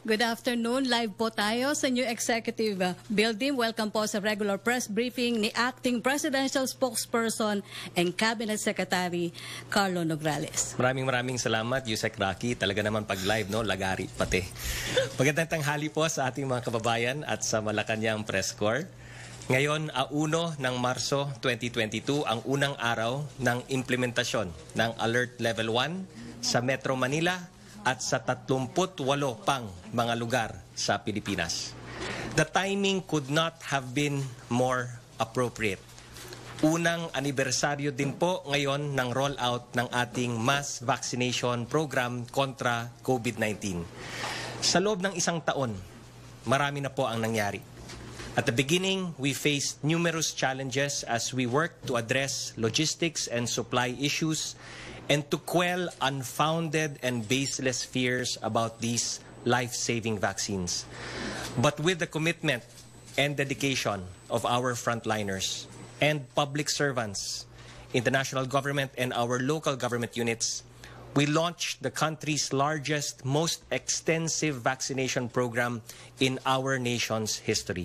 Good afternoon. Live po tayo sa New Executive Building. Welcome po sa regular press briefing ni Acting Presidential Spokesperson and Cabinet Secretary Carlo Nograles. Maraming salamat, Yusek Rocky. Talaga naman pag live, no? Lagari pati. Magandang tanghali po sa ating mga kababayan at sa Malacanang Press Corps. Ngayon, 1 ng Marso 2022, ang unang araw ng implementasyon ng Alert Level 1 sa Metro Manila at sa 38 pang mga lugar sa Pilipinas. The timing could not have been more appropriate. Unang anibersaryo din po ngayon ng rollout ng ating mass vaccination program kontra COVID-19. Sa loob ng isang taon, marami na po ang nangyari. At the beginning, we faced numerous challenges as we worked to address logistics and supply issues and to quell unfounded and baseless fears about these life-saving vaccines. But with the commitment and dedication of our frontliners and public servants in the national government and our local government units, we launched the country's largest, most extensive vaccination program in our nation's history.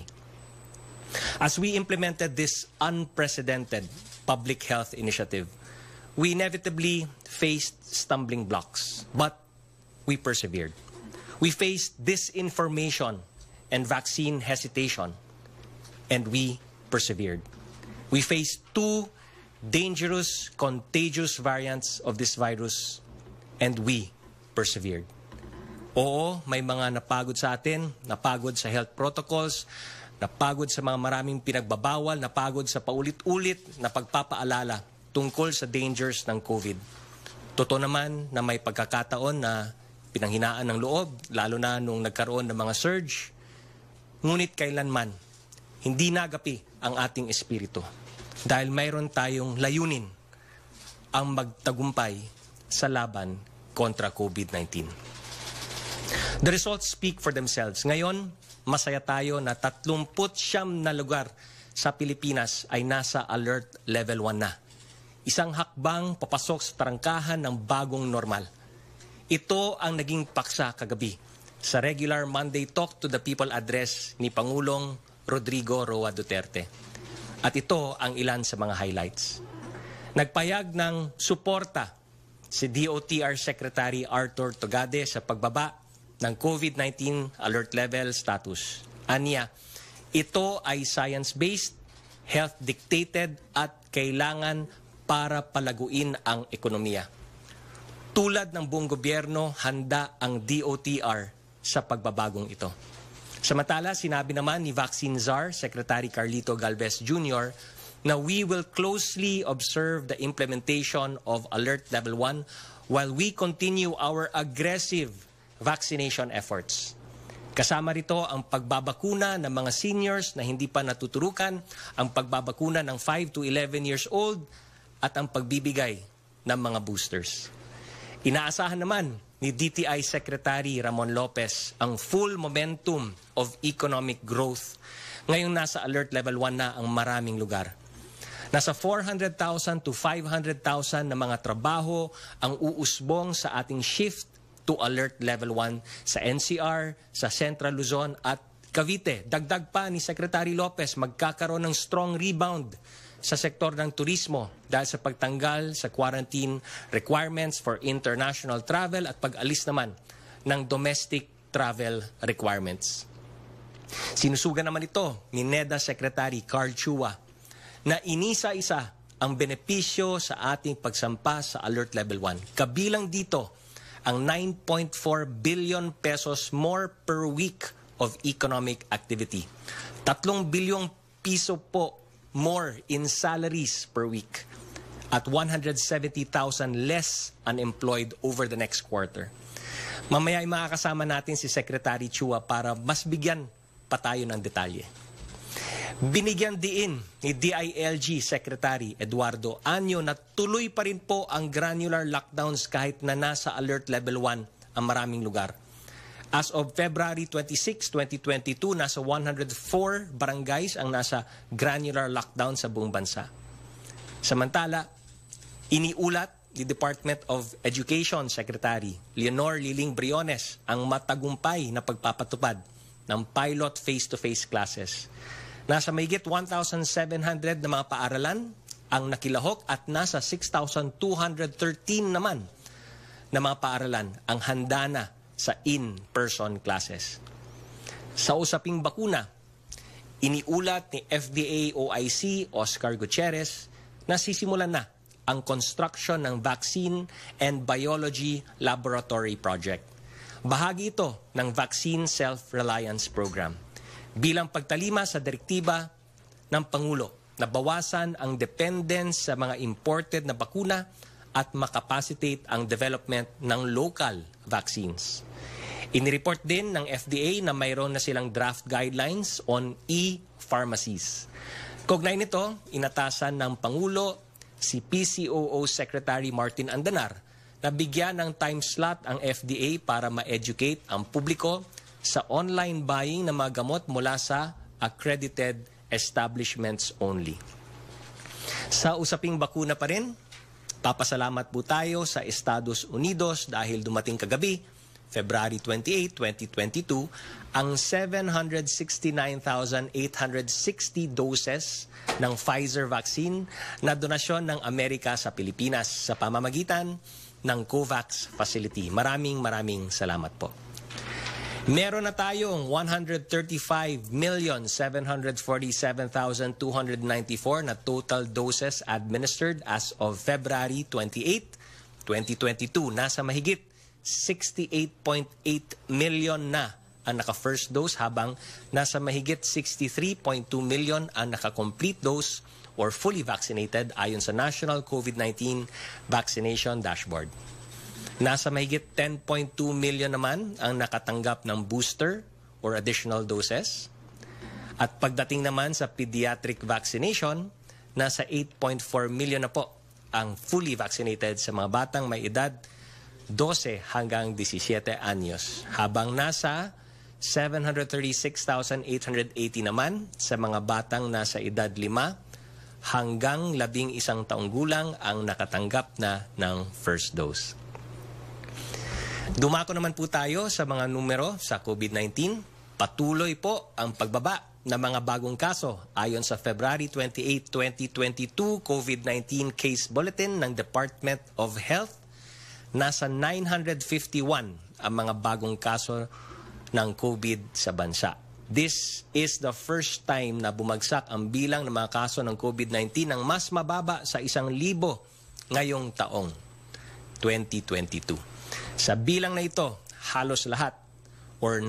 As we implemented this unprecedented public health initiative, we inevitably faced stumbling blocks, but we persevered. We faced disinformation and vaccine hesitation, and we persevered. We faced 2 dangerous, contagious variants of this virus, and we persevered. Oo, may mga napagod sa atin, napagod sa health protocols, napagod sa mga maraming pinagbabawal, napagod sa paulit-ulit na pagpapaalala tungkol sa dangers ng COVID. Totoo naman na may pagkakataon na pinanghinaan ng loob, lalo na nung nagkaroon ng mga surge. Ngunit kailanman, hindi nagapi ang ating espiritu dahil mayroon tayong layunin ang magtagumpay sa laban kontra COVID-19. The results speak for themselves. Ngayon, masaya tayo na 39 na lugar sa Pilipinas ay nasa Alert Level 1 na. Isang hakbang papasok sa tarangkahan ng bagong normal. Ito ang naging paksa kagabi sa regular Monday Talk to the People address ni Pangulong Rodrigo Roa Duterte. At ito ang ilan sa mga highlights. Nagpayag ng suporta si DOTR Secretary Arthur Togade sa pagbaba ng COVID-19 alert level status. Aniya, ito ay science-based, health-dictated at kailangan para palaguin ang ekonomiya. Tulad ng buong gobyerno, handa ang DOTR sa pagbabagong ito. Samantala, sinabi naman ni Vaccine Czar, Secretary Carlito Galvez Jr., na we will closely observe the implementation of Alert Level 1 while we continue our aggressive vaccination efforts. Kasama rito ang pagbabakuna ng mga seniors na hindi pa natuturukan, ang pagbabakuna ng 5 to 11 years old, at ang pagbibigay ng mga boosters. Inaasahan naman ni DTI Secretary Ramon Lopez ang full momentum of economic growth. Ngayong nasa Alert Level 1 na ang maraming lugar. Nasa 400,000 to 500,000 na mga trabaho ang uusbong sa ating shift to Alert Level 1 sa NCR, sa Central Luzon at Cavite. Dagdag pa ni Secretary Lopez, magkakaroon ng strong rebound sa sektor ng turismo dahil sa pagtanggal sa quarantine requirements for international travel at pag-alis naman ng domestic travel requirements. Sinusugan naman ito ni NEDA Secretary Carl Chua na inisa-isa ang benepisyo sa ating pagsampa sa Alert Level 1. Kabilang dito ang 9.4 billion pesos more per week of economic activity. 3 bilyong piso po more in salaries per week at 170,000 less unemployed over the next quarter. Mamaya ay makakasama natin si Secretary Chua para mas bigyan pa tayo ng detalye. Binigyan diin ni DILG Secretary Eduardo Año na tuloy pa rin po ang granular lockdowns kahit na nasa Alert Level 1 ang maraming lugar. As of February 26, 2022, nasa 104 barangays ang nasa granular lockdown sa buong bansa. Samantala, iniulat the Department of Education Secretary Leonor Liling Briones ang matagumpay na pagpapatupad ng pilot face-to-face classes. Nasa mahigit 1,700 na mga paaralan ang nakilahok at nasa 6,213 naman na mga paaralan ang handa na sa in-person classes. Sa usaping bakuna, iniulat ni FDA OIC Oscar Gutierrez na sisimulan na ang construction ng Vaccine and Biology Laboratory Project. Bahagi ito ng Vaccine Self-Reliance Program bilang pagtalima sa direktiba ng Pangulo na bawasan ang dependence sa mga imported na bakuna at makapacitate ang development ng local vaccines. Inireport din ng FDA na mayroon na silang draft guidelines on e-pharmacies. Kaugnay nito, inatasan ng Pangulo si PCOO Secretary Martin Andanar na bigyan ng time slot ang FDA para ma-educate ang publiko sa online buying ng mga gamot mula sa accredited establishments only. Sa usaping bakuna pa rin, papasalamat po tayo sa Estados Unidos dahil dumating kagabi, February 28, 2022, ang 769,860 doses ng Pfizer vaccine na donasyon ng Amerika sa Pilipinas sa pamamagitan ng COVAX facility. Maraming salamat po. Meron na tayong 135,747,294 na total doses administered as of February 28, 2022. Nasa mahigit 68.8 million na ang naka-first dose habang nasa mahigit 63.2 million ang naka-complete dose or fully vaccinated ayon sa National COVID-19 Vaccination Dashboard. Nasa mahigit 10.2 million naman ang nakatanggap ng booster or additional doses. At pagdating naman sa pediatric vaccination, nasa 8.4 million na po ang fully vaccinated sa mga batang may edad 12 hanggang 17 anyos. Habang nasa 736,880 naman sa mga batang nasa edad 5 hanggang 11 taong gulang ang nakatanggap na ng first dose. Dumako naman po tayo sa mga numero sa COVID-19. Patuloy po ang pagbaba ng mga bagong kaso ayon sa February 28, 2022 COVID-19 Case Bulletin ng Department of Health. Nasa 951 ang mga bagong kaso ng COVID sa bansa. This is the first time na bumagsak ang bilang ng mga kaso ng COVID-19 ng mas mababa sa 1,000 ngayong taong 2022. Sa bilang na ito, halos lahat or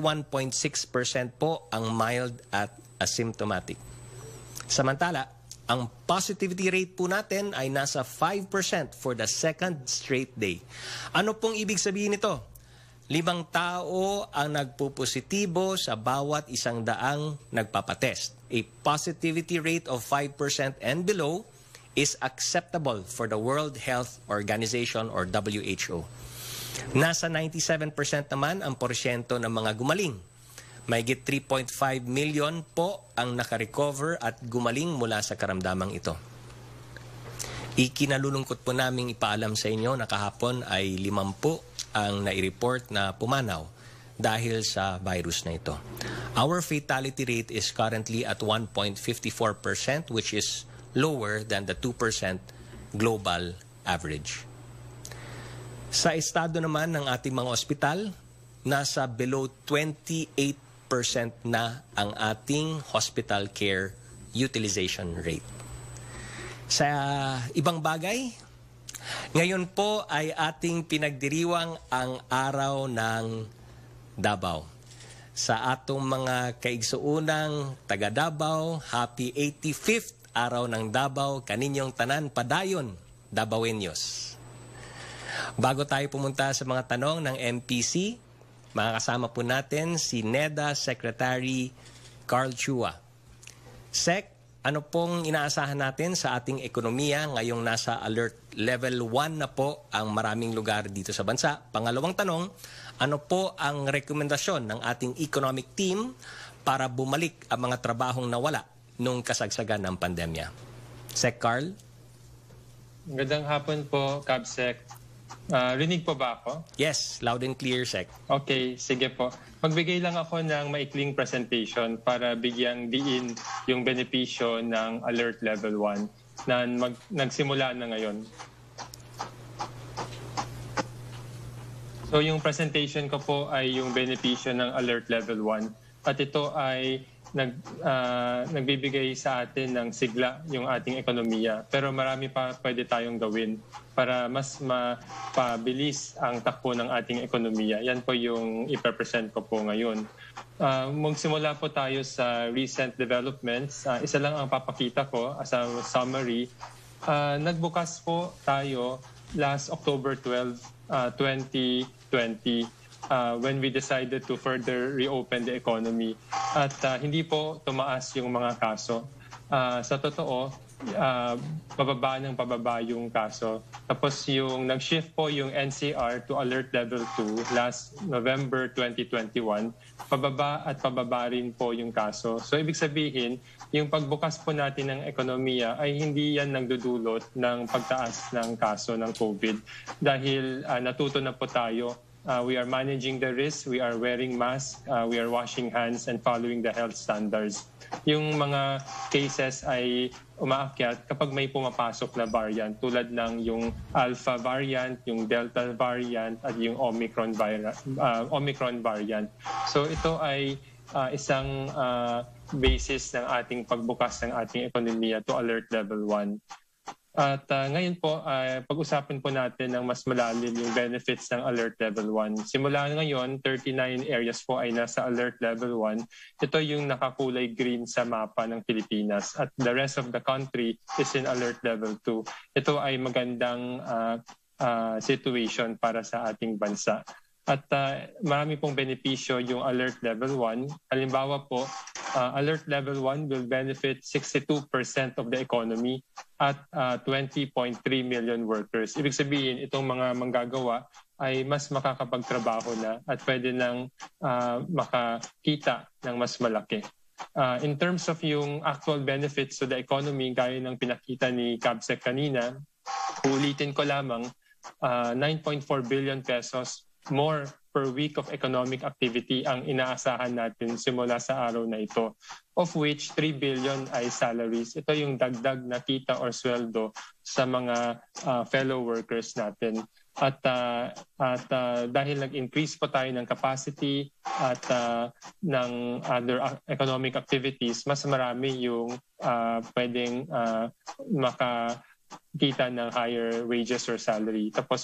91.6% po ang mild at asymptomatic. Samantala, ang positivity rate po natin ay nasa 5% for the second straight day. Ano pong ibig sabihin nito? 5 tao ang nagpupositibo sa bawat 100 nagpapatest. A positivity rate of 5% and below is acceptable for the World Health Organization or WHO. Nasa 97% naman ang porsyento ng mga gumaling. Mahigit 3.5 million po ang nakarecover at gumaling mula sa karamdamang ito. Ikinalulungkot po naming ipaalam sa inyo na kahapon ay 50 ang nai-report na pumanaw dahil sa virus na ito. Our fatality rate is currently at 1.54%, which is lower than the 2% global average. Sa estado naman ng ating mga ospital, nasa below 28% na ang ating hospital care utilization rate. Sa ibang bagay, ngayon po ay ating pinagdiriwang ang araw ng Davao. Sa atong mga kaigsuunang taga Davao, happy 85th araw ng Davao, kaninyong tanan padayon, Davaoeños. Bago tayo pumunta sa mga tanong ng MPC, makakasama po natin si NEDA Secretary Carl Chua. Sec, ano pong inaasahan natin sa ating ekonomiya ngayong nasa alert level 1 na po ang maraming lugar dito sa bansa? Pangalawang tanong, ano po ang rekomendasyon ng ating economic team para bumalik ang mga trabahong nawala nung kasagsagan ng pandemya? Sec Carl? Magandang hapon po, Kabsec. Rinig po ba ako? Yes, loud and clear, Sec. Okay, sige po. Magbigay lang ako ng maikling presentation para bigyang diin yung benepisyo ng Alert Level 1 na nagsimula na ngayon. So yung presentation ko po ay yung benepisyo ng Alert Level 1 at ito ay nagbibigay sa atin ng sigla yung ating ekonomiya. Pero marami pa pwede tayong gawin para mas mapabilis ang takbo ng ating ekonomiya. Yan po yung ipapresent ko po ngayon. Magsimula po tayo sa recent developments. Isa lang ang papakita ko as a summary. Nagbukas po tayo last October 12, 2020. When we decided to further reopen the economy. At hindi po tumaas yung mga kaso. Sa totoo, pababa yung kaso. Tapos yung nag-shift po yung NCR to Alert Level 2 last November 2021, pababa rin po yung kaso. So ibig sabihin, yung pagbukas po natin ng ekonomiya ay hindi yan nagdudulot ng pagtaas ng kaso ng COVID dahil natuto na po tayo. We are managing the risk, we are wearing masks, we are washing hands and following the health standards. Yung mga cases ay umaakyat kapag may pumapasok na variant tulad ng yung Alpha variant, yung Delta variant at yung Omicron variant. So ito ay isang basis ng ating pagbukas ng ating ekonomiya to Alert Level 1. At ngayon po, pag-usapan po natin ng mas malalim yung benefits ng Alert Level 1. Simula ngayon, 39 areas po ay nasa Alert Level 1. Ito yung nakakulay green sa mapa ng Pilipinas. At the rest of the country is in Alert Level 2. Ito ay magandang situation para sa ating bansa. At marami pong benepisyo yung Alert Level 1. Halimbawa po, Alert Level 1 will benefit 62% of the economy at 20.3 million workers. Ibig sabihin, itong mga manggagawa ay mas makakapagtrabaho na at pwede nang makakita ng mas malaki. In terms of yung actual benefits to the economy, gaya ng pinakita ni Kabsec kanina, ulitin ko lamang, 9.4 billion pesos more per week of economic activity ang inaasahan natin simula sa araw na ito, of which 3 billion ay salaries. Ito yung dagdag na kita or sweldo sa mga fellow workers natin. At dahil nag-increase po tayo ng capacity at ng other economic activities, mas marami yung pwedeng kita ng higher wages or salary. Tapos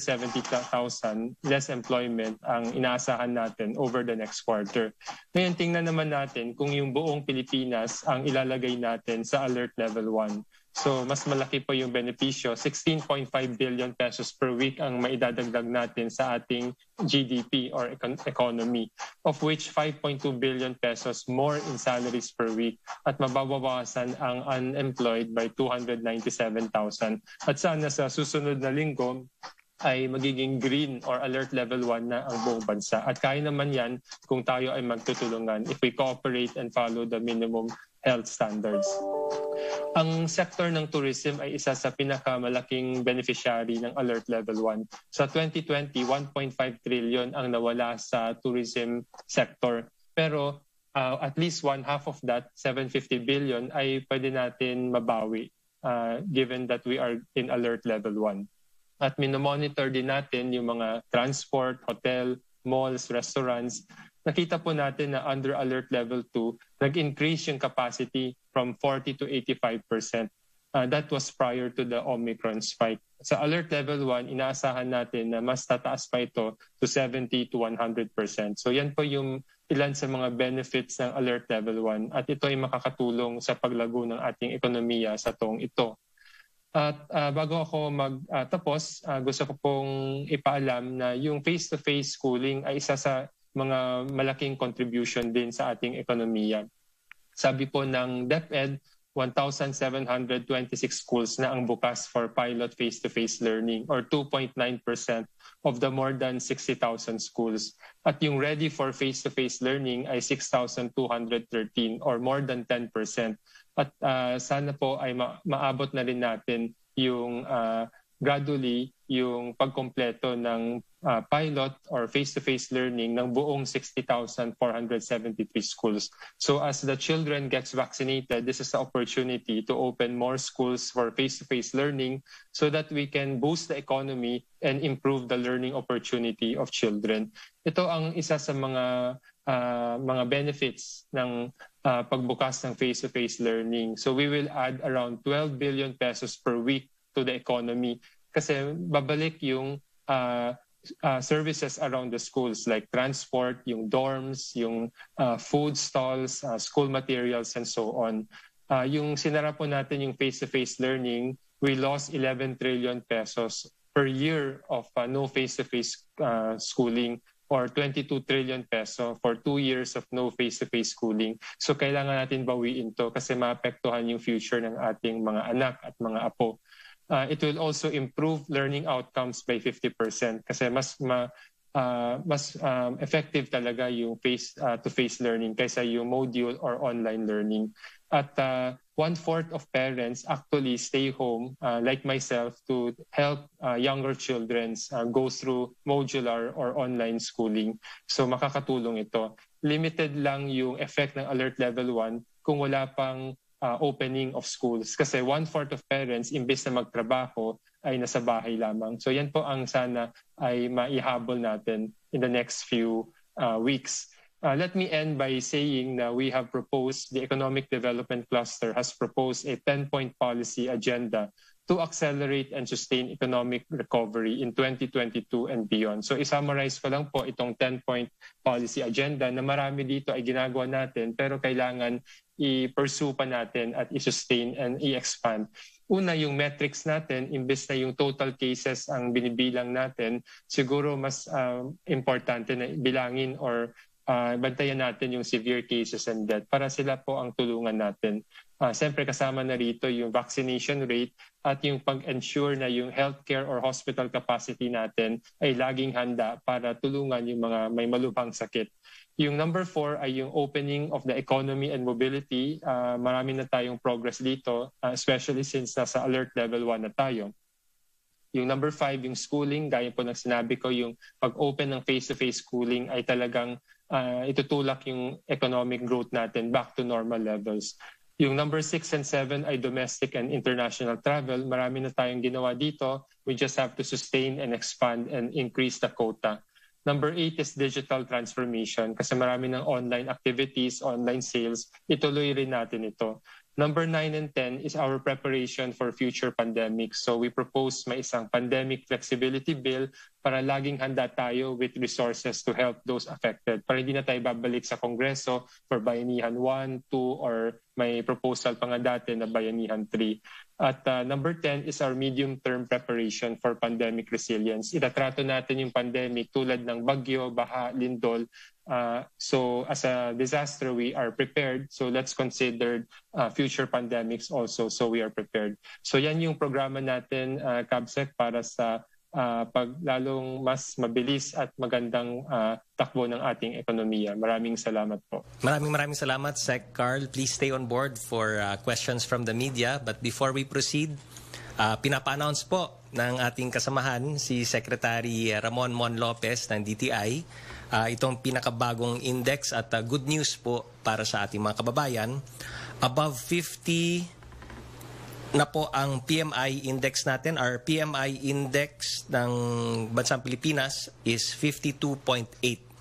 170,000 less employment ang inaasahan natin over the next quarter. Ngayon, tingnan naman natin kung yung buong Pilipinas ang ilalagay natin sa Alert Level 1. So mas malaki po yung benepisyo. 16.5 billion pesos per week ang maidadagdag natin sa ating GDP or economy, of which 5.2 billion pesos more in salaries per week at mababawasan ang unemployed by 297,000. At sana sa susunod na linggo ay magiging green or Alert Level 1 na ang buong bansa. At kaya naman yan kung tayo ay magtutulungan if we cooperate and follow the minimum health standards. Ang sector ng tourism ay isa sa pinakamalaking beneficiary ng Alert Level 1. Sa 2020, 1.5 trillion ang nawala sa tourism sector. Pero at least one half of that, 750 billion, ay pwede natin mabawi given that we are in Alert Level 1. At minomonitor din natin yung mga transport, hotel, malls, restaurants. Nakita po natin na under Alert Level 2, nag-increase yung capacity from 40 to 85%. That was prior to the Omicron spike. Sa Alert Level 1, inaasahan natin na mas tataas pa ito to 70 to 100%. So yan po yung ilan sa mga benefits ng Alert Level 1 at ito ay makakatulong sa paglago ng ating ekonomiya sa taong ito. At bago ako magtapos, gusto ko pong ipaalam na yung face-to-face schooling ay isa sa mga malaking contribution din sa ating ekonomiya. Sabi po ng DepEd, 1,726 schools na ang bukas for pilot face-to-face learning or 2.9% of the more than 60,000 schools. At yung ready for face-to-face learning ay 6,213 or more than 10%. At sana po ay maabot na rin natin yung gradually yung pagkompleto ng pilot or face-to-face learning ng buong 60,473 schools. So as the children gets vaccinated, this is the opportunity to open more schools for face-to-face learning so that we can boost the economy and improve the learning opportunity of children. Ito ang isa sa mga benefits ng pagbukas ng face-to-face learning. So we will add around 12 billion pesos per week to the economy kasi babalik yung services around the schools like transport, yung dorms, yung food stalls, school materials, and so on. Yung sinara po natin yung face-to-face learning, we lost 11 trillion pesos per year of no face-to-face schooling or 22 trillion peso for 2 years of no face-to-face schooling. So kailangan natin bawiin to kasi maapektuhan yung future ng ating mga anak at mga apo. It will also improve learning outcomes by 50% kasi mas effective talaga yung face-to-face learning kaysa yung module or online learning. At 1/4 of parents actually stay home, like myself, to help younger children go through modular or online schooling. So makakatulong ito. Limited lang yung effect ng Alert Level 1 kung wala pang opening of schools. Kasi 1/4 of parents, imbes na magtrabaho, ay nasa bahay lamang. So yan po ang sana ay maihabol natin in the next few weeks. Let me end by saying that we have proposed, the Economic Development Cluster has proposed a 10-point policy agenda to accelerate and sustain economic recovery in 2022 and beyond. So isummarize ko lang po itong 10-point policy agenda na marami dito ay ginagawa natin pero kailangan i-pursue pa natin at i-sustain and i-expand. Una, yung metrics natin, imbes na yung total cases ang binibilang natin, siguro mas importante na bilangin or bantayan natin yung severe cases and death para sila po ang tulungan natin. Siyempre kasama na rito yung vaccination rate at yung pag-ensure na yung healthcare or hospital capacity natin ay laging handa para tulungan yung mga may malubhang sakit. Yung number 4 ay yung opening of the economy and mobility. Marami na tayong progress dito, especially since nasa alert level 1 na tayo. Yung number 5, yung schooling, gaya po ng sinabi ko, yung pag-open ng face-to-face schooling ay talagang itutulak yung economic growth natin back to normal levels. Yung number 6 and 7 ay domestic and international travel. Marami na tayong ginawa dito. We just have to sustain and expand and increase the quota. Number 8 is digital transformation kasi marami ng online activities, online sales. Ituloy rin natin ito. Number 9 and 10 is our preparation for future pandemics. So we propose may isang pandemic flexibility bill para laging handa tayo with resources to help those affected. Para hindi na tayo babalik sa Kongreso for Bayanihan 1, 2, or may proposal pa nga dati na Bayanihan 3. At number 10 is our medium-term preparation for pandemic resilience. Itatrato natin yung pandemic tulad ng bagyo, baha, lindol. So as a disaster, we are prepared. So let's consider future pandemics also so we are prepared. So yan yung programa natin, CABSEC, para sa paglalong mas mabilis at magandang takbo ng ating ekonomiya. Maraming salamat po. Maraming salamat, Sec Carl. Please stay on board for questions from the media. But before we proceed, pinapa-announce po ng ating kasamahan, si Secretary Ramon Mon Lopez ng DTI, itong pinakabagong index at good news po para sa ating mga kababayan. Above 50 na po ang PMI index natin. Our PMI index ng Bansang Pilipinas is 52.8.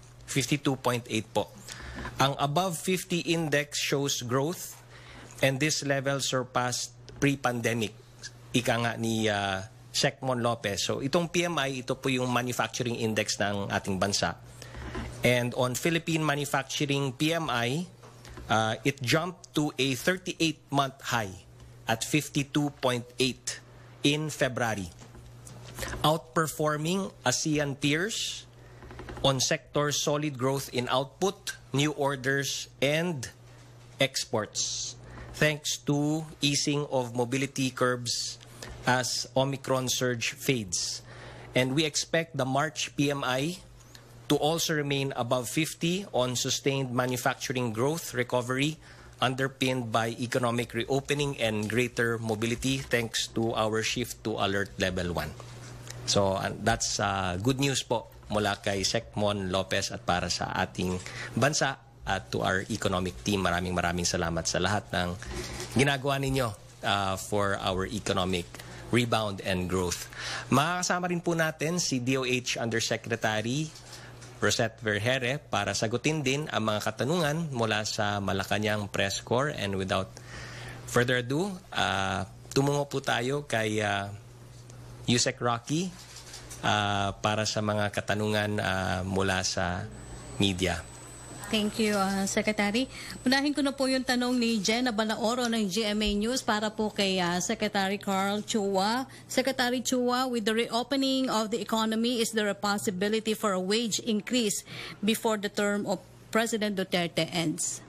52.8 po. Ang above 50 index shows growth and this level surpassed pre-pandemic. Ika nga ni Sec Mon Lopez. So itong PMI, ito po yung manufacturing index ng ating bansa. And on Philippine manufacturing PMI, it jumped to a 38-month high at 52.8 in February, outperforming ASEAN peers on sector solid growth in output, new orders, and exports, thanks to easing of mobility curbs as Omicron surge fades. And we expect the March PMI to also remain above 50 on sustained manufacturing growth recovery underpinned by economic reopening and greater mobility thanks to our shift to Alert Level 1. So that's good news po mula kay Sec Mon Lopez at para sa ating bansa at to our economic team. Maraming salamat sa lahat ng ginagawa ninyo for our economic rebound and growth. Makakasama rin po natin si DOH Undersecretary Rosette Vergere para sagutin din ang mga katanungan mula sa Malacanang Press Corps. And without further ado, tumungo po tayo kay Yusek Rocky para sa mga katanungan mula sa media. Thank you, Secretary. Unahin ko na po yung tanong ni Jenna Balaoro ng GMA News para po kay Secretary Carl Chua. Secretary Chua, with the reopening of the economy, is there a possibility for a wage increase before the term of President Duterte ends?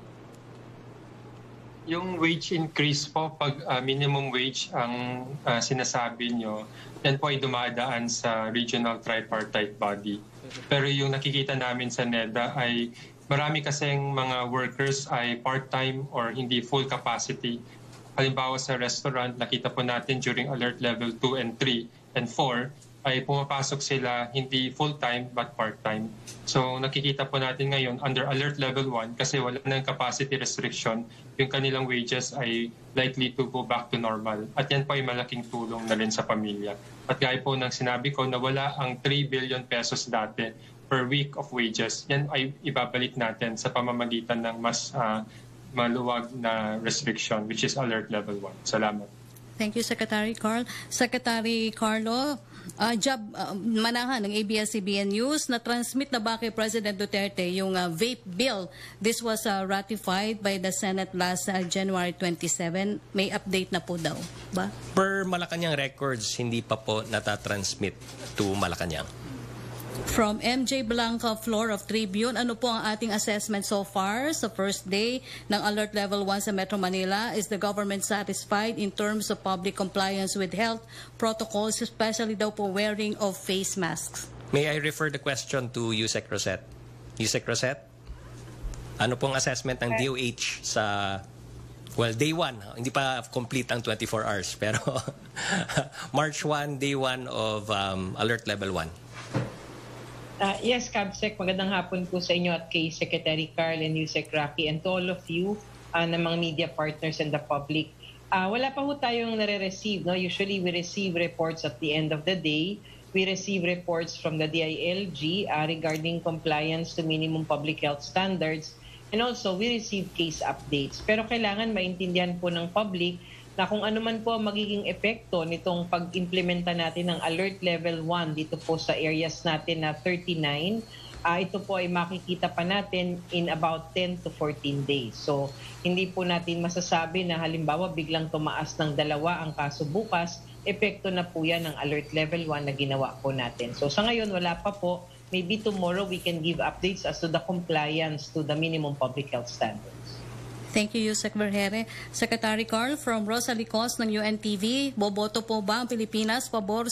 Yung wage increase po, pag minimum wage ang sinasabi nyo, yan po ay dumadaan sa regional tripartite body. Pero yung nakikita namin sa NEDA ay marami kasing mga workers ay part-time or hindi full capacity. Halimbawa sa restaurant, nakita po natin during alert level 2 and 3 and 4 ay pumapasok sila hindi full-time but part-time. So nakikita po natin ngayon under alert level 1 kasi wala nang capacity restriction, yung kanilang wages ay likely to go back to normal. At yan po ay malaking tulong na rin sa pamilya. At gaya po ng sinabi ko na wala ang 3 billion pesos dati per week of wages, yan ay ibabalik natin sa pamamagitan ng mas maluwag na restriction which is alert level 1. Salamat. Thank you, Secretary Carl. Secretary Carlo, manahan ng ABS-CBN News, na-transmit na ba kay President Duterte yung vape bill? This was ratified by the Senate last January 27. May update na po daw ba? Per Malacanang records, hindi pa po natatransmit to Malacanang. From MJ Blanca, floor of Tribune, ano po ang ating assessment so far sa first day ng Alert Level 1 sa Metro Manila? Is the government satisfied in terms of public compliance with health protocols, especially daw po wearing of face masks? May I refer the question to Yusek Rosette? Yusek Rosette, ano pong assessment ng DOH sa, well, day 1, hindi pa complete ang 24 hours, pero March 1, day 1 of Alert Level 1. Yes, Cabsec, magandang hapon po sa inyo at kay Secretary Carl and Yusek Rocky and to all of you na mga media partners and the public. Wala pa po tayong nare-receive. No? Usually, we receive reports at the end of the day. We receive reports from the DILG regarding compliance to minimum public health standards. And also, we receive case updates. Pero kailangan maintindihan po ng public na kung ano man po magiging epekto nitong pag-implementa natin ng Alert Level 1 dito po sa areas natin na 39, ito po ay makikita pa natin in about 10 to 14 days. So, hindi po natin masasabi na halimbawa biglang tumaas ng 2 ang kaso bukas, epekto na po yan ng Alert Level 1 na ginawa po natin. So, sa ngayon wala pa po. Maybe tomorrow we can give updates as to the compliance to the minimum public health standards. Thank you, Yusek Vergere. Secretary Carl, from Rosalie Cos ng UNTV, boboto po ang Pilipinas pabor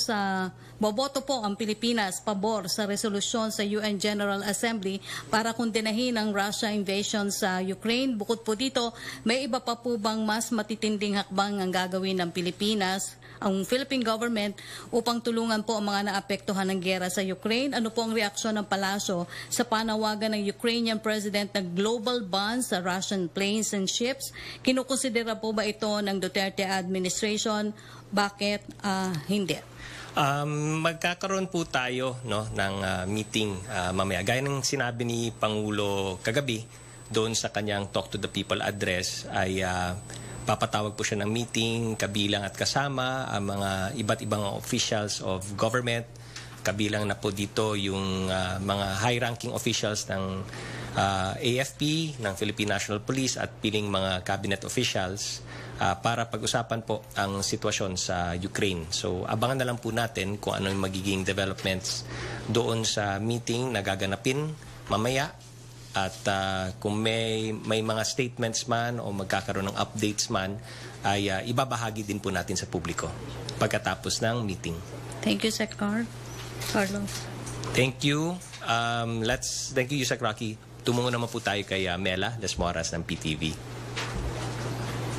sa resolusyon sa UN General Assembly para kondinahin ang Russia invasion sa Ukraine? Bukod po dito, may iba pa po bang mas matitinding hakbang ang gagawin ng Pilipinas, ang Philippine government, upang tulungan po ang mga naapektuhan ng gera sa Ukraine? Ano po ang reaksyon ng palasyo sa panawagan ng Ukrainian President na global ban sa Russian planes and ships? Kinukonsidera po ba ito ng Duterte administration? Bakit hindi? Magkakaroon po tayo ng meeting mamaya. Gaya ng sinabi ni Pangulo kagabi doon sa kanyang Talk to the People address ay papatawag po siya ng meeting kabilang at kasama ang mga iba't ibang officials of government. Kabilang na po dito yung mga high-ranking officials ng AFP, ng Philippine National Police at piling mga cabinet officials para pag-usapan po ang sitwasyon sa Ukraine. So abangan na lang po natin kung ano yung magiging developments doon sa meeting na gaganapin mamaya. At kung may mga statements man o magkakaroon ng updates man, ay ibabahagi din po natin sa publiko pagkatapos ng meeting. Thank you, Sec. Carlo. Thank you. Thank you, Yusek Rocky. Tumungo naman po tayo kay Mela Las Moras ng PTV.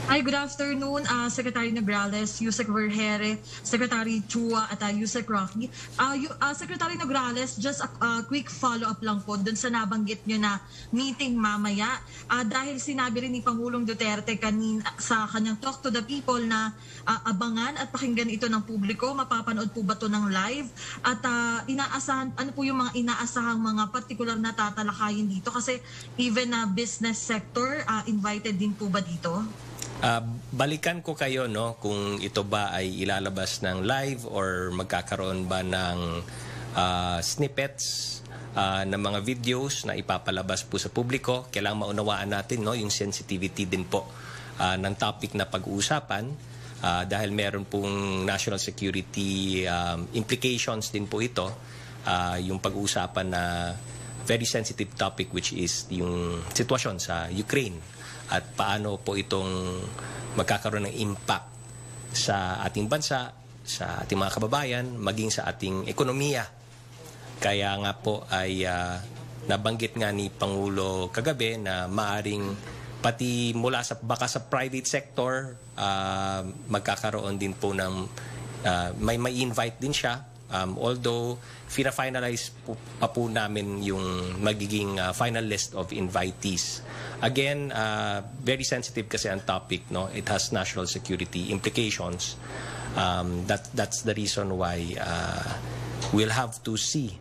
Hi, good afternoon, Secretary Nograles, Yusek Vergere, Secretary Chua at Yusek Rocky. Secretary Nograles, just a quick follow-up lang po dun sa nabanggit nyo na meeting mamaya. Dahil sinabi rin ni Pangulong Duterte kanina sa kanyang Talk to the People na abangan at pakinggan ito ng publiko. Mapapanood po ba ito ng live? At inaasahan, ano po yung mga inaasahang mga particular na tatalakayin dito? Kasi even na business sector, invited din po ba dito? Balikan ko kayo no kung ito ba ay ilalabas ng live or magkakaroon ba ng snippets ng mga videos na ipapalabas po sa publiko. Kailangan maunawaan natin no yung sensitivity din po ng topic na pag-uusapan dahil meron pong national security implications din po ito, yung pag-uusapan na very sensitive topic which is yung sitwasyon sa Ukraine at paano po itong magkakaroon ng impact sa ating bansa, sa ating mga kababayan, maging sa ating ekonomiya. Kaya nga po ay nabanggit nga ni Pangulo kagabi na maaring pati mula sa baka sa private sector magkakaroon din po ng may invite din siya. Although finalize pa po namin yung magiging final list of invitees. Again, very sensitive kasi ang topic, no? It has national security implications. That's the reason why we'll have to see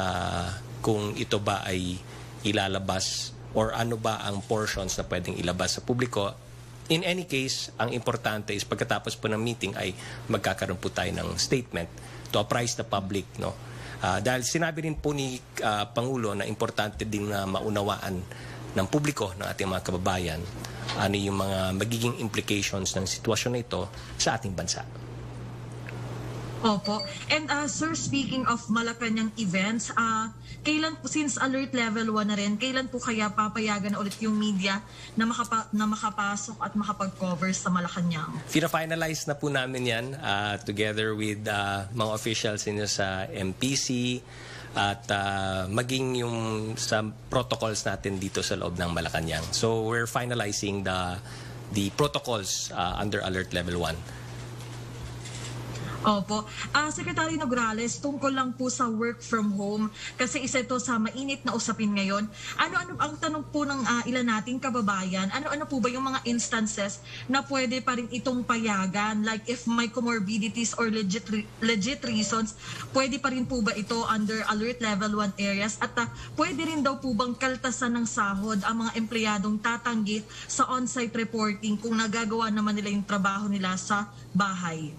kung ito ba ay ilalabas or ano ba ang portions na pwedeng ilabas sa publiko. In any case, ang importante is pagkatapos po ng meeting ay magkakaroon po tayo ng statement to apprise the public, no? Dahil sinabi rin po ni Pangulo na importante din na maunawaan ng publiko, ng ating mga kababayan, ano yung mga magiging implications ng sitwasyon na ito sa ating bansa. Opo. And sir, speaking of Malacanang events, kailan po, since alert level 1 na rin, kailan po kaya papayagan na ulit yung media na makapasok at makapag-cover sa Malacanang? Finalize na po namin yan together with mga officials inyo sa MPC at maging yung sa protocols natin dito sa loob ng Malacanang. So we're finalizing the protocols under alert level 1. Opo. Secretary Nograles, tungkol lang po sa work from home, kasi isa ito sa mainit na usapin ngayon. Ano ang tanong po ng ilan nating kababayan, ano po ba yung mga instances na pwede pa rin itong payagan? Like if may comorbidities or legit reasons, pwede pa rin po ba ito under alert level 1 areas? At pwede rin daw po bang kaltasan ng sahod ang mga empleyadong tatanggi sa on-site reporting kung nagagawa naman nila yung trabaho nila sa bahay?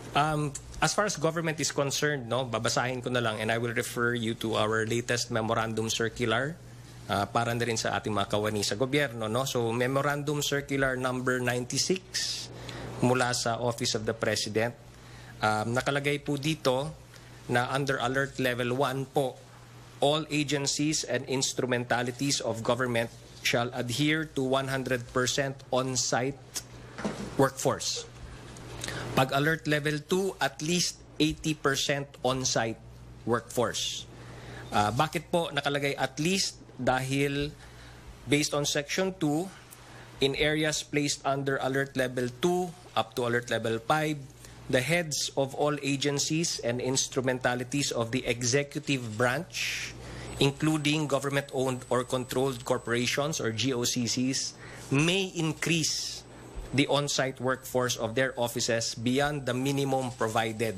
As far as government is concerned, no, babasahin ko na lang and I will refer you to our latest memorandum circular para na rin sa ating mga kawani sa gobyerno, no. So memorandum circular number 96 mula sa Office of the President. Nakalagay po dito na under alert level 1 po, all agencies and instrumentalities of government shall adhere to 100% on-site workforce. Pag alert level 2, at least 80% on-site workforce. Bakit po nakalagay at least? Dahil based on Section 2, in areas placed under alert level 2 up to alert level 5, the heads of all agencies and instrumentalities of the executive branch, including government-owned or controlled corporations or GOCCs, may increase the on-site workforce of their offices beyond the minimum provided.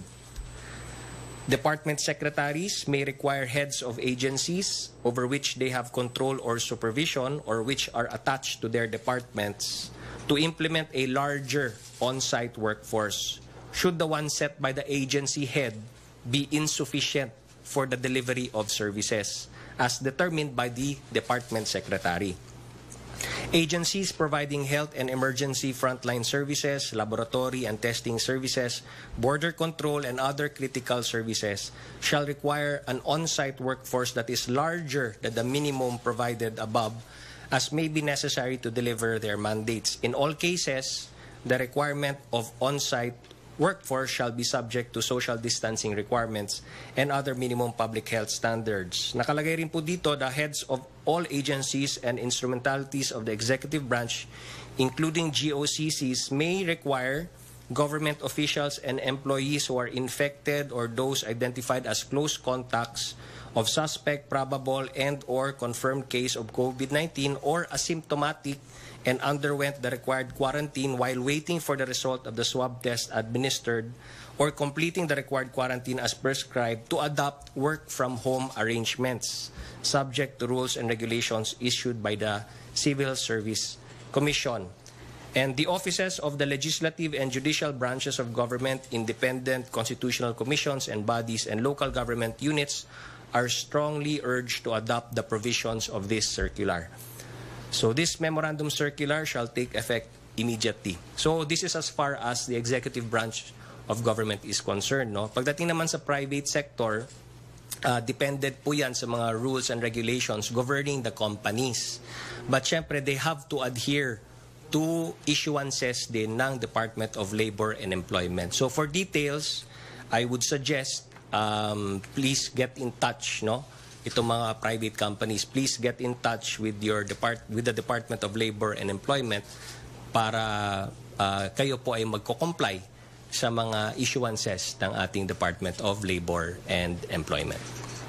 Department secretaries may require heads of agencies over which they have control or supervision or which are attached to their departments to implement a larger on-site workforce should the one set by the agency head be insufficient for the delivery of services as determined by the department secretary. Agencies providing health and emergency frontline services, laboratory and testing services, border control, and other critical services shall require an on-site workforce that is larger than the minimum provided above, as may be necessary to deliver their mandates. In all cases, the requirement of on-site workforce shall be subject to social distancing requirements and other minimum public health standards. Nakalagay rin po dito, the heads of all agencies and instrumentalities of the executive branch, including GOCCs, may require government officials and employees who are infected or those identified as close contacts of suspect, probable, and or confirmed case of COVID-19 or asymptomatic and underwent the required quarantine while waiting for the result of the swab test administered or completing the required quarantine as prescribed to adopt work-from-home arrangements subject to rules and regulations issued by the Civil Service Commission. And the offices of the legislative and judicial branches of government, independent constitutional commissions and bodies, and local government units are strongly urged to adopt the provisions of this circular. So this memorandum circular shall take effect immediately. So this is as far as the executive branch of government is concerned. No? Pagdating naman sa private sector, dependent po yan sa mga rules and regulations governing the companies. But syempre, they have to adhere to issuances din ng Department of Labor and Employment. So for details, I would suggest please get in touch, no? Itong mga private companies, please get in touch with the Department of Labor and Employment para kayo po ay magko-comply sa mga issuances ng ating Department of Labor and Employment.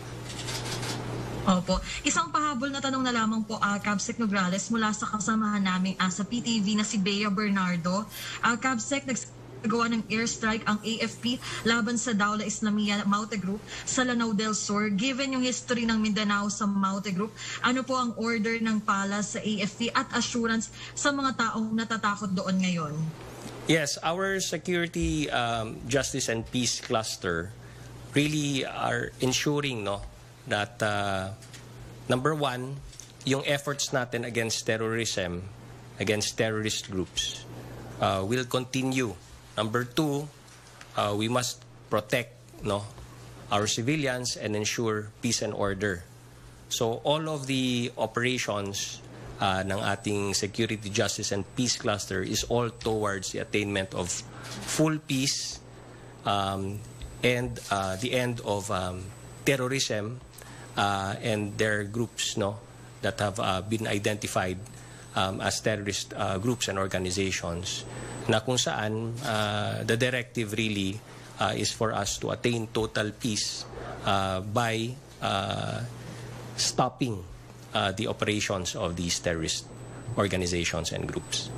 Opo. Isang pahabol na tanong na lamang po, Cabsec Nograles, mula sa kasamahan namin sa PTV na si Bea Bernardo. Cabsec, nagsagawa ng airstrike ang AFP laban sa Daula Islamia Maute Group sa Lanao del Sur. Given yung history ng Mindanao sa Maute Group, ano po ang order ng pala sa AFP at assurance sa mga taong natatakot doon ngayon? Yes, our security, justice and peace cluster really are ensuring that number one, yung efforts natin against terrorism, against terrorist groups will continue. Number two, we must protect our civilians and ensure peace and order. So all of the operations ng ating security, justice and peace cluster is all towards the attainment of full peace and the end of terrorism and their groups that have been identified as terrorist groups and organizations, na kung saan the directive really is for us to attain total peace by stopping the operations of these terrorist organizations and groups.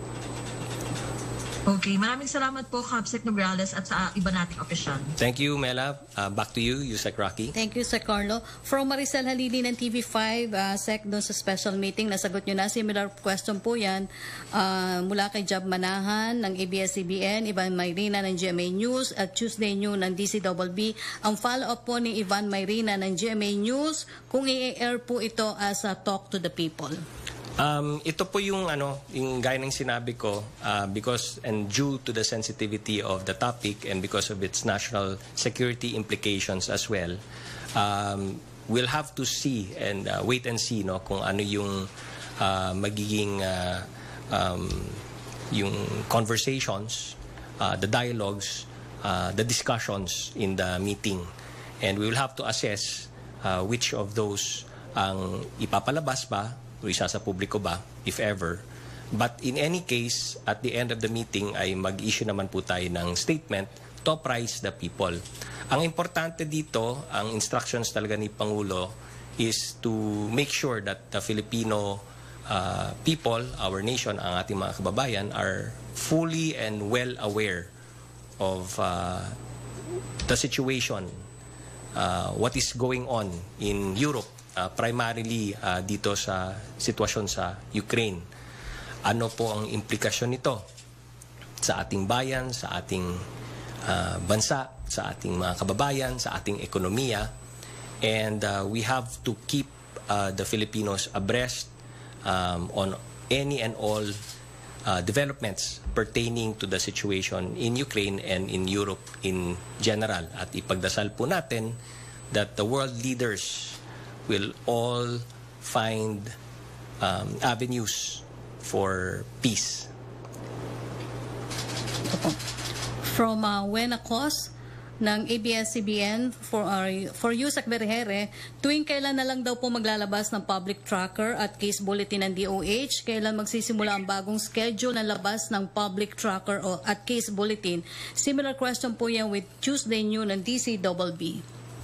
Okay, maraming salamat po, Cabsec Nograles, at sa iba nating opisyal. Thank you, Mela. Back to you, Yusek Rocky. Thank you, Sir Carlo. From Maricel Halili ng TV5, Sec, doon sa special meeting, nasagot nyo na. Similar question po yan mula kay Jab Manahan ng ABS-CBN, Ivan Mayrina ng GMA News, at Tuesday New ng DCBB. Ang follow-up po ni Ivan Mayrina ng GMA News, kung i-air po ito as a talk to the people. Ito po yung gaya ng sinabi ko, because and due to the sensitivity of the topic and because of its national security implications as well, we'll have to see and wait and see kung ano yung magiging yung conversations, the dialogues, the discussions in the meeting, and we will have to assess which of those ang ipapalabas ba o isa sa publiko ba, if ever. But in any case, at the end of the meeting ay mag-issue naman po tayo ng statement to apprise the people. Ang importante dito, ang instructions talaga ni Pangulo is to make sure that the Filipino people, our nation, ang ating mga kababayan, are fully and well aware of the situation, what is going on in Europe, primarily dito sa sitwasyon sa Ukraine. Ano po ang implikasyon nito sa ating bayan, sa ating bansa, sa ating mga kababayan, sa ating ekonomiya. And we have to keep the Filipinos abreast on any and all developments pertaining to the situation in Ukraine and in Europe in general. At ipagdasal po natin that the world leaders will all find avenues for peace. From Wena Cos, ng ABS-CBN for Yusek Berhere, tuwing kailan na lang daw po maglalabas ng public tracker at case bulletin ng DOH, kailan magsisimula ang bagong schedule ng labas ng public tracker at case bulletin. Similar question po yan with Tuesday New ng DCBB.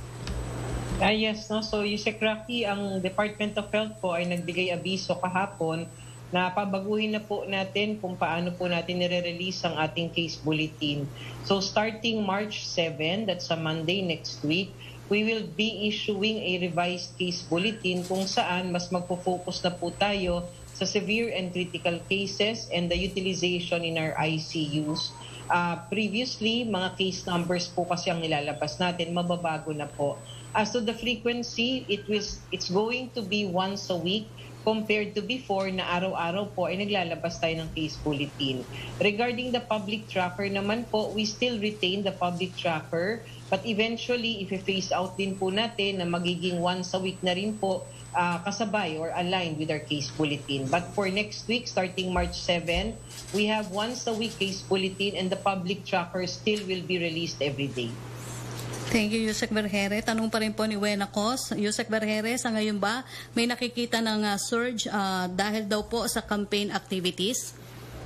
Yes, no? So Yusek Rocky, ang Department of Health po ay nagbigay abiso kahapon na pabaguhin na po natin kung paano po natin nire-release ang ating case bulletin. So starting March 7, that's a Monday next week, we will be issuing a revised case bulletin kung saan mas magpo-focus na po tayo sa severe and critical cases and the utilization in our ICUs. Previously, mga case numbers po kasi ang nilalabas natin, mababago na po. As to the frequency, it's going to be once a week compared to before na araw-araw po ay naglalabas tayo ng case bulletin. Regarding the public tracker naman po, we still retain the public tracker, but eventually, if i-phase out din po natin na magiging once a week na rin po, kasabay or aligned with our case bulletin. But for next week, starting March 7, we have once a week case bulletin and the public tracker still will be released every day. Thank you, Yusek Berhere. Tanong pa rin po ni Wena Cos. Yusek Berhere, sa ngayon ba may nakikita ng surge dahil daw po sa campaign activities?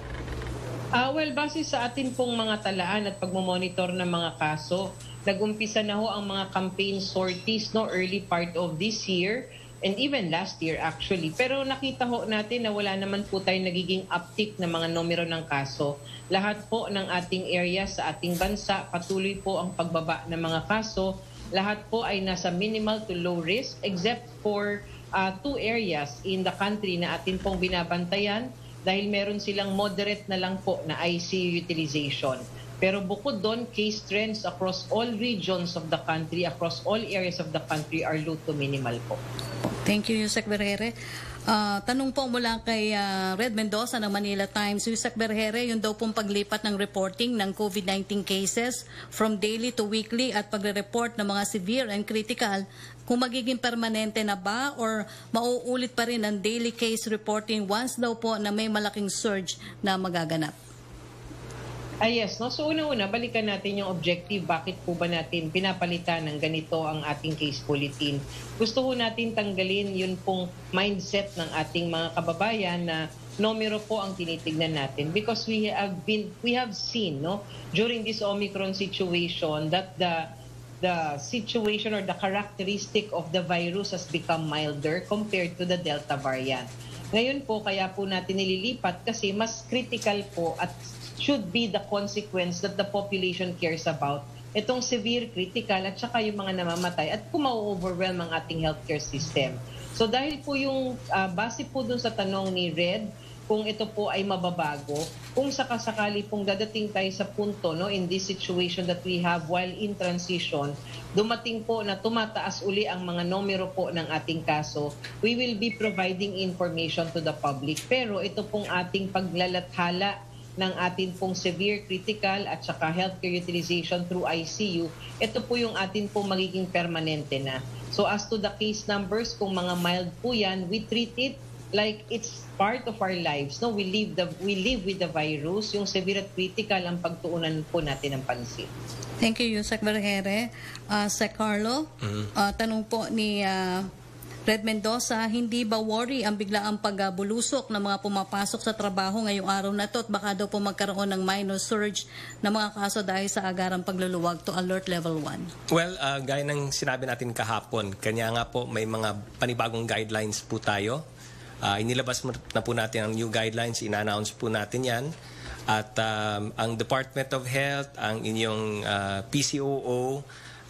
Well, base sa atin pong mga talaan at pagmamonitor ng mga kaso, nag-umpisa na ho ang mga campaign sorties early part of this year and even last year actually. Pero nakita ho natin na wala naman po tayong nagiging uptick na mga numero ng kaso. Lahat po ng ating area sa ating bansa, patuloy po ang pagbaba ng mga kaso. Lahat po ay nasa minimal to low risk except for 2 areas in the country na atin pong binabantayan dahil meron silang moderate na lang po na ICU utilization. Pero bukod doon, case trends across all regions of the country, across all areas of the country are low to minimal po. Thank you, Yusek Berhere. Tanong po mula kay Red Mendoza ng Manila Times. Yusek Berhere, yung daw pong paglipat ng reporting ng COVID-19 cases from daily to weekly at pagre-report ng mga severe and critical, kung magiging permanente na ba or mauulit pa rin ang daily case reporting once daw po na may malaking surge na magaganap? Yes, no? So una-una, balikan natin yung objective. Bakit po ba natin pinapalitan ng ganito ang ating case bulletin? Gusto po natin tanggalin yun pong mindset ng ating mga kababayan na numero po ang tinitignan natin because we have seen during this Omicron situation that the situation or the characteristic of the virus has become milder compared to the Delta variant. Ngayon po, kaya po natin nililipat kasi mas critical po at should be the consequence that the population cares about. Itong severe, critical, at saka yung mga namamatay at kung ma-overwhelm ang ating healthcare system. So dahil po yung base po dun sa tanong ni Red, kung ito po ay mababago, kung sakasakali pong dadating tayo sa punto in this situation that we have while in transition, dumating po na tumataas uli ang mga numero po ng ating kaso, we will be providing information to the public. Pero ito pong ating paglalathala ng atin pong severe, critical at saka healthcare utilization through ICU, ito po yung atin pong magiging permanente na. So as to the case numbers, kung mga mild po yan, we treat it like it's part of our lives. We live with the virus. Yung severe at critical ang pagtuunan po natin ng pansin. Thank you, Yusek Berhere. Sec Carlo, tanong po ni Red Mendoza, hindi ba worry ang biglaang pagbulusok ng mga pumapasok sa trabaho ngayong araw na ito at baka daw po magkaroon ng minor surge ng mga kaso dahil sa agarang pagluluwag to alert level 1? Well, gaya ng sinabi natin kahapon, kanya nga po may mga panibagong guidelines po tayo. Inilabas na po natin ang new guidelines, ina-announce po natin yan. At ang Department of Health, ang inyong PCOO,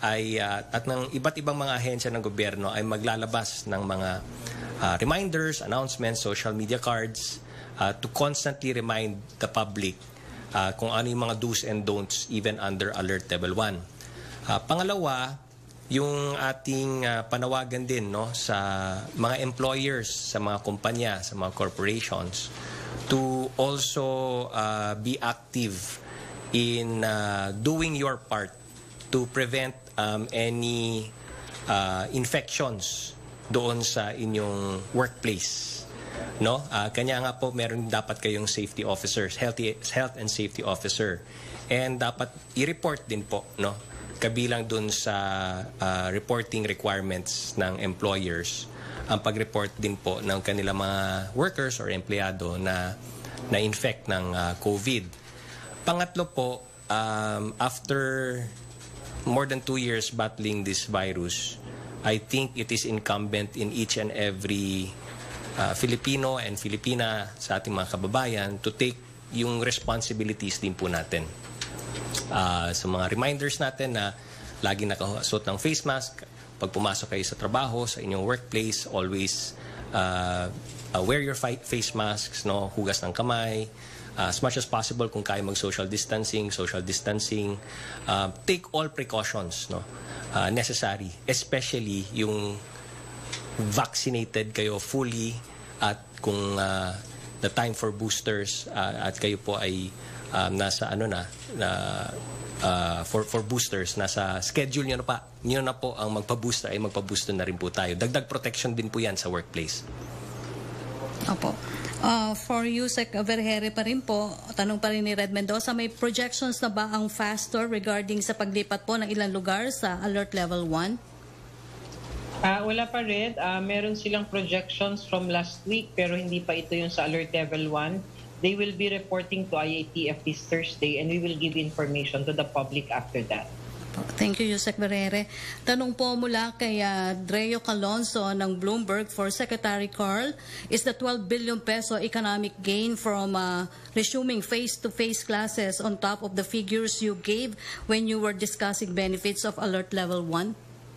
at ng iba't ibang mga ahensya ng gobyerno ay maglalabas ng mga reminders, announcements, social media cards to constantly remind the public kung ano yung mga do's and don'ts even under alert level 1. Pangalawa, yung ating panawagan din sa mga employers, sa mga kumpanya, sa mga corporations to also be active in doing your part to prevent any infections doon sa inyong workplace. Kanya nga po meron dapat kayong safety officers, health and safety officer. And dapat i-report din po kabilang dun sa reporting requirements ng employers ang pag-report din po ng kanilang mga workers or empleyado na na-infect ng COVID. Pangatlo po, after more than 2 years battling this virus, I think it is incumbent in each and every Filipino and Filipina sa ating mga kababayan to take yung responsibilities din po natin. Sa mga reminders natin na lagi nakasuot ng face mask, pag pumasok kayo sa trabaho, sa inyong workplace, always wear your face masks, no? Hugas ng kamay, as much as possible kung kaya mag-social distancing, take all precautions, no? Necessary, especially yung vaccinated kayo fully at kung the time for boosters at kayo po ay nasa for boosters nasa schedule niyo na po ang magpa-booster ay magpa-booster na rin po tayo. Dagdag protection din po yan sa workplace. Opo. For Yusek Vergere pa rin po, tanong pa rin ni Red Mendoza, may projections na ba ang FASTOR regarding sa paglipat po ng ilang lugar sa Alert Level 1? Wala pa rin. Meron silang projections from last week pero hindi pa ito yung sa Alert Level 1. They will be reporting to IATF this Thursday and we will give information to the public after that. Thank you, Yusek Vergere. Tanong po mula kay Dreo Calonzo ng Bloomberg for Secretary Carl. Is the 12 billion peso economic gain from resuming face-to-face classes on top of the figures you gave when you were discussing benefits of Alert Level 1?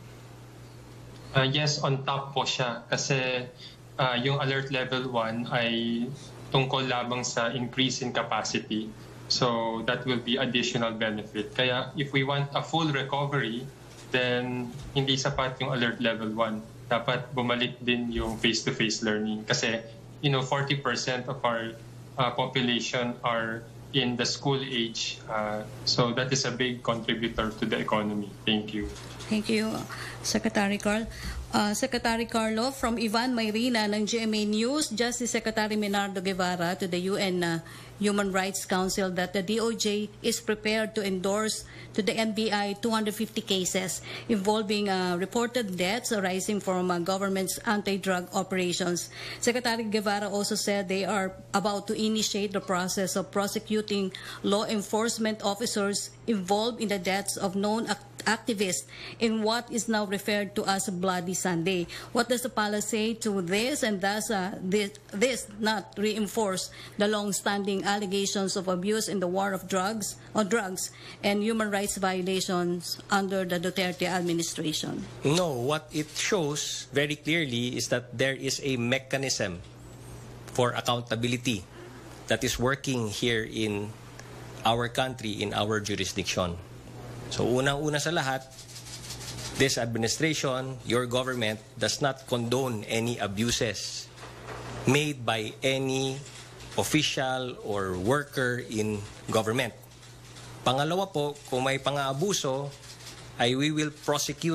Yes, on top po siya. Kasi yung Alert Level 1 ay tungkol lamang sa increase in capacity. So that will be additional benefit. Kaya if we want a full recovery, then hindi sapat yung Alert Level 1. Dapat bumalik din yung face-to-face learning. Kasi 40% of our population are in the school age. So that is a big contributor to the economy. Thank you. Thank you, Secretary Carl. Secretary Carlo, from Ivan Mayrina ng GMA News, Justice Secretary Menardo Guevara to the UN Human Rights Council that the DOJ is prepared to endorse to the NBI 250 cases involving reported deaths arising from government's anti-drug operations. Secretary Guevara also said they are about to initiate the process of prosecuting law enforcement officers involved in the deaths of known activists in what is now referred to as Bloody Sunday. What does the palace say to this, and does this not reinforce the long-standing allegations of abuse in the war of drugs and human rights violations under the Duterte administration? No, what it shows very clearly is that there is a mechanism for accountability that is working here in our country, in our jurisdiction. So unang-una sa lahat, this administration, your government, does not condone any abuses made by any official or worker in government. Pangalawa po, kung may pang-aabuso, ay we will prosecute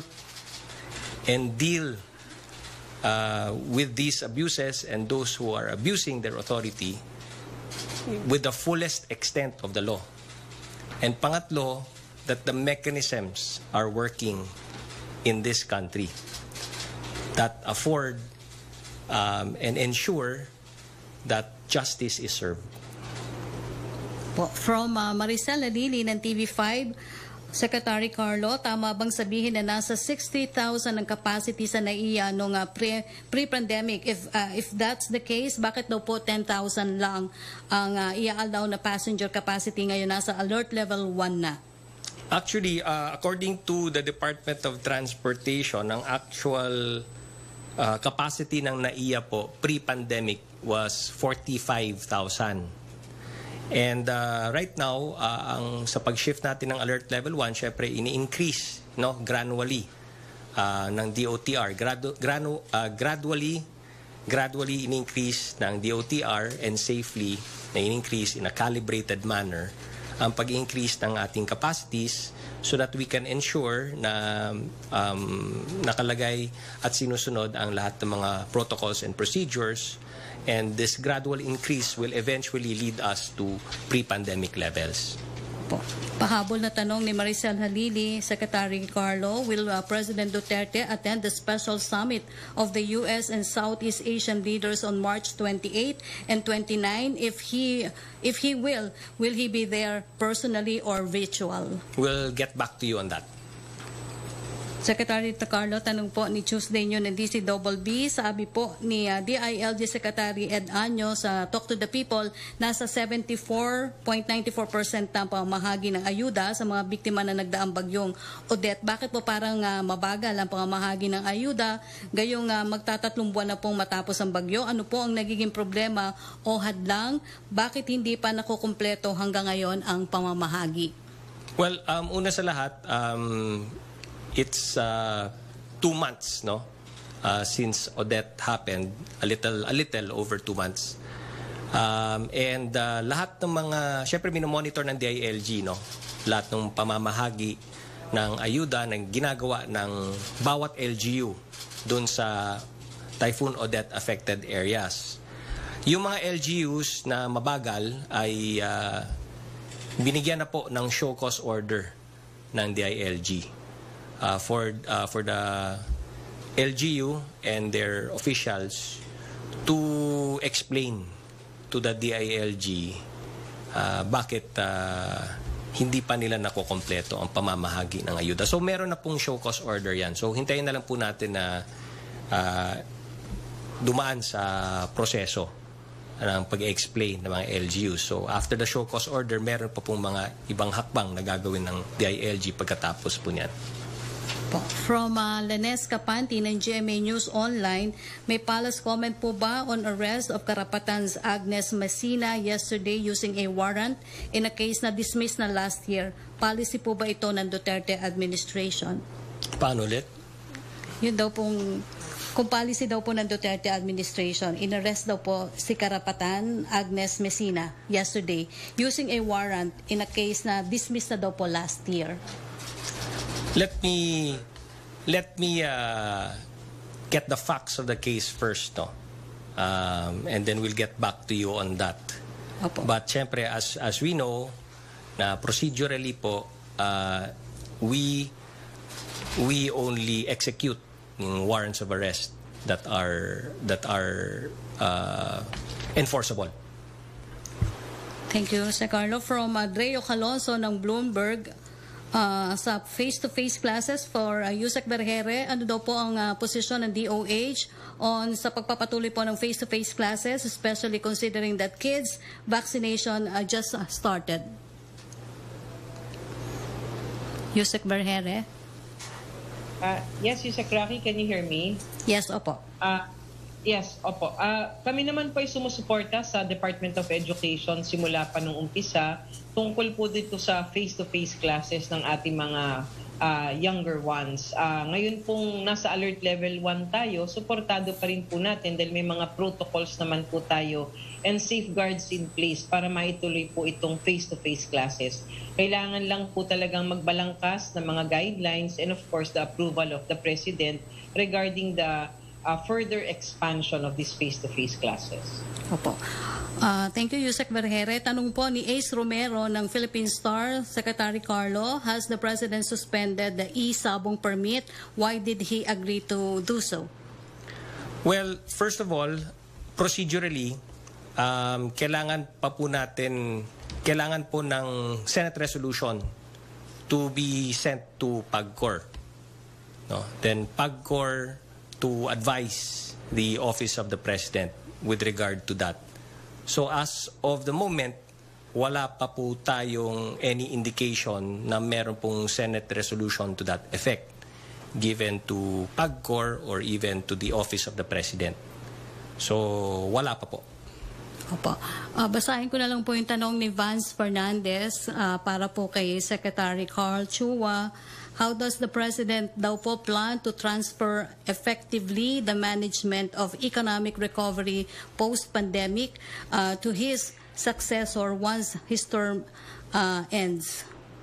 and deal with these abuses and those who are abusing their authority with the fullest extent of the law. And pangatlo, that the mechanisms are working in this country that afford and ensure that justice is served. From Maricel Alili ng TV5, Secretary Carlo, tama bang sabihin na nasa 60,000 ang capacity sa NAIA noong pre-pandemic? If that's the case, bakit daw po 10,000 lang ang i-allow na passenger capacity ngayon nasa Alert Level 1 na? Actually, according to the Department of Transportation, ang actual capacity ng NAIA po pre-pandemic was 45,000. And right now, sa pag-shift natin ng Alert Level 1, syempre ini-increase gradually ng DOTR. Gradually in-increase ng DOTR and safely na in-increase in a calibrated manner ang pag-increase ng ating capacities so that we can ensure na nakalagay at sinusunod ang lahat ng mga protocols and procedures, and this gradual increase will eventually lead us to pre-pandemic levels. Opo. Pahabol na tanong ni Maricel Halili, Secretary Carlo, will President Duterte attend the special summit of the U.S. and Southeast Asian leaders on March 28 and 29? If he will he be there personally or virtual? We'll get back to you on that. Secretary Carlo, tanong po ni Tuesday News ng DCBB, sabi po ni DILG Secretary Ed Año sa Talk to the People, nasa 74.94% na pamahagi ng ayuda sa mga biktima na nagdaang bagyong Odette. Bakit po parang mabagal ang pamahagi ng ayuda? Gayong magtatatlong buwan na pong matapos ang bagyo. Ano po ang nagiging problema o hadlang? Bakit hindi pa nakukumpleto hanggang ngayon ang pamamahagi? Well, una sa lahat, it's 2 months, no? Since Odette happened, a little over 2 months. And lahat ng mga, syempre minomonitor ng DILG, no? Lahat ng pamamahagi ng ayuda ng ginagawa ng bawat LGU dun sa Typhoon Odette affected areas. Yung mga LGUs na mabagal ay binigyan na po ng show cause order ng DILG. For the LGU and their officials to explain to the DILG bakit hindi pa nila nakukompleto ang pamamahagi ng ayuda. So meron na pong show cause order yan. So hintayin na lang po natin na dumaan sa proseso ng pag-explain ng mga LGU. So after the show cause order, meron pa pong mga ibang hakbang na gagawin ng DILG pagkatapos po niyan. From Lenes Capanti ng GMA News Online, may palace comment po ba on arrest of Karapatan's Agnes Messina yesterday using a warrant in a case na dismissed na last year? Policy po ba ito ng Duterte administration? Paano ulit? Yun daw pong, kung policy daw po ng Duterte administration, in-arrest daw po si Karapatan Agnes Messina yesterday using a warrant in a case na dismissed na daw po last year. Let me get the facts of the case first, no? And then we'll get back to you on that. Opo. But syempre, as we know, na procedurally po, we only execute warrants of arrest that are enforceable. Thank you, Sir Carlo. From Dreo Calonso ng Bloomberg, sa face-to-face classes for Yusek Berhere, ano daw po ang posisyon ng DOH sa pagpapatuloy po ng face-to-face classes, especially considering that kids' vaccination just started? Yusek Berhere? Yes, Yusek Rocky, can you hear me? Yes, opo. Yes, opo. Kami naman po ay sumusuporta sa Department of Education simula pa nung umpisa tungkol po dito sa face-to-face classes ng ating mga younger ones. Ngayon pong nasa alert level 1 tayo, suportado pa rin po natin dahil may mga protocols naman po tayo and safeguards in place para maituloy po itong face-to-face classes. Kailangan lang po talagang magbalangkas ng mga guidelines and of course the approval of the President regarding the further expansion of these face-to-face classes. Opo. Thank you, Yusek Berhere. Tanong po ni Ace Romero ng Philippine Star, Secretary Carlo, has the President suspended the e-sabong permit? Why did he agree to do so? Well, first of all, procedurally, kailangan po ng Senate resolution to be sent to PAGCOR. No? Then PAGCOR to advise the Office of the President with regard to that. So as of the moment, wala pa po tayong any indication na meron pong Senate resolution to that effect given to PAGCOR or even to the Office of the President. So wala pa po. Opo. Basahin ko na lang po yung tanong ni Vance Fernandez para po kay Secretary Carl Chua. How does the President daw po plan to transfer effectively the management of economic recovery post-pandemic to his successor once his term ends?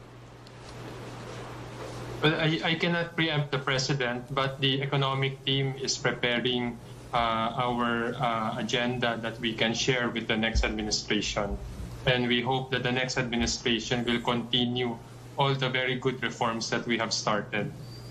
Well, I cannot preempt the President, but the economic team is preparing our agenda that we can share with the next administration. And we hope that the next administration will continue all the very good reforms that we have started.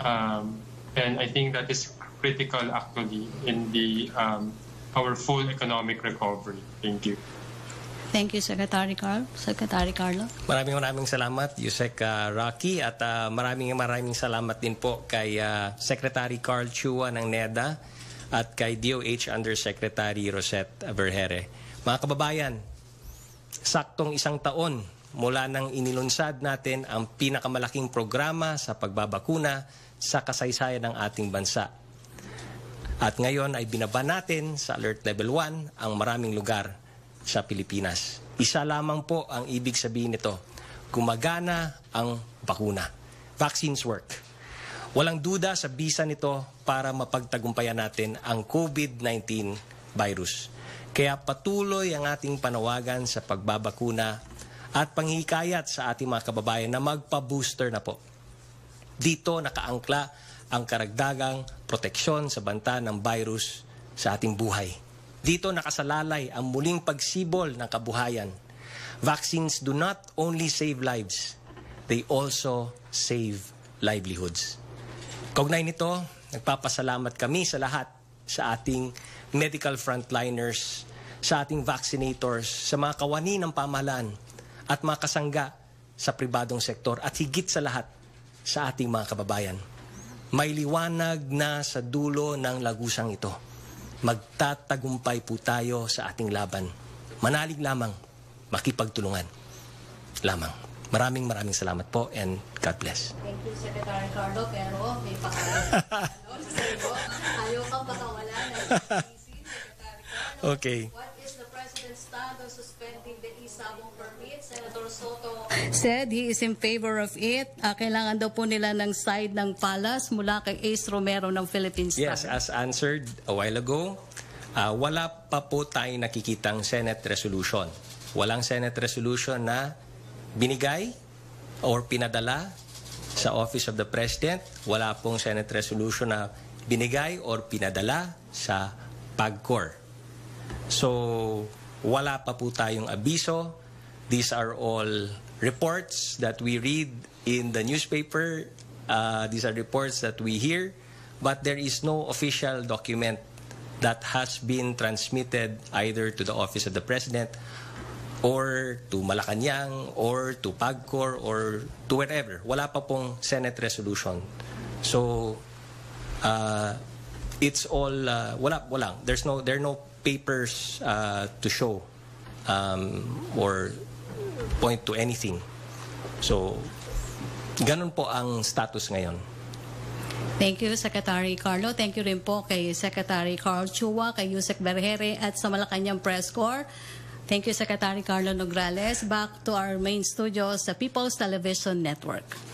And I think that is critical actually in our full economic recovery. Thank you. Thank you, Secretary Carl. Secretary Carlo. Maraming salamat, Yusek Rocky, at maraming salamat din po kay Secretary Carl Chua ng NEDA at kay DOH Undersecretary Rosette Vergere. Mga kababayan, saktong 1 taon mula nang inilunsad natin ang pinakamalaking programa sa pagbabakuna sa kasaysayan ng ating bansa. At ngayon ay binaba natin sa Alert Level 1 ang maraming lugar sa Pilipinas. Isa lamang po ang ibig sabihin nito. Gumagana ang bakuna. Vaccines work. Walang duda sa bisa nito para mapagtagumpayan natin ang COVID-19 virus. Kaya patuloy ang ating panawagan sa pagbabakuna at panghihikayat sa ating mga kababayan na magpa-booster na po. Dito nakaangkla ang karagdagang proteksyon sa banta ng virus sa ating buhay. Dito nakasalalay ang muling pagsibol ng kabuhayan. Vaccines do not only save lives, they also save livelihoods. Kaugnay nito, nagpapasalamat kami sa lahat, sa ating medical frontliners, sa ating vaccinators, sa mga kawani ng pamahalaan at mga kasangga sa pribadong sektor at higit sa lahat sa ating mga kababayan. May liwanag na sa dulo ng lagusang ito. Magtatagumpay po tayo sa ating laban. Manalig lamang, makipagtulungan lamang. Maraming salamat po and God bless. Thank you, Secretary Carlo, pero may pakalan. Ayaw kang pakawala na Secretary Carlo. Okay. What is the President's stand on suspending the e-sabong permit? Senator Soto said he is in favor of it. Kailangan daw po nila ng side ng palas mula kay Ace Romero ng Philippine Star. Yes, as answered a while ago, wala pa po tayong nakikitang Senate resolution. Walang Senate resolution na binigay or pinadala sa Office of the President. Wala pong Senate resolution na binigay or pinadala sa PAGCOR. So, wala pa po tayong abiso. These are all reports that we read in the newspaper. These are reports that we hear. But there is no official document that has been transmitted either to the Office of the President or to Malacanang or to PAGCOR or to wherever. Wala pa pong Senate resolution. So, it's all, wala. There are no papers to show or point to anything. So, ganun po ang status ngayon. Thank you, Secretary Carlo. Thank you rin po kay Secretary Carl Chua, kay Yusek Vergere at sa Malacanang Press Corps. Thank you, Secretary Carlo Nograles. Back to our main studio sa People's Television Network.